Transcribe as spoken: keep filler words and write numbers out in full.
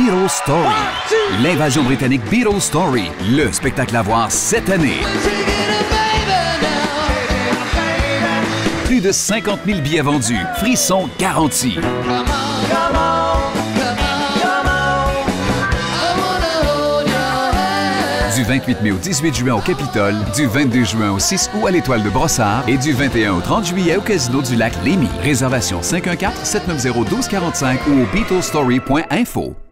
Beatles Story. L'invasion britannique Beatles Story, le spectacle à voir cette année. Plus de cinquante mille billets vendus, frissons garantis. Du vingt-huit mai au dix-huit juin au Capitole, du vingt-deux juin au six août à l'Étoile de Brossard et du vingt et un au trente juillet au Casino du Lac Lémy. Réservation cinq un quatre, sept neuf zéro, un deux quatre cinq ou au beatlestory point info.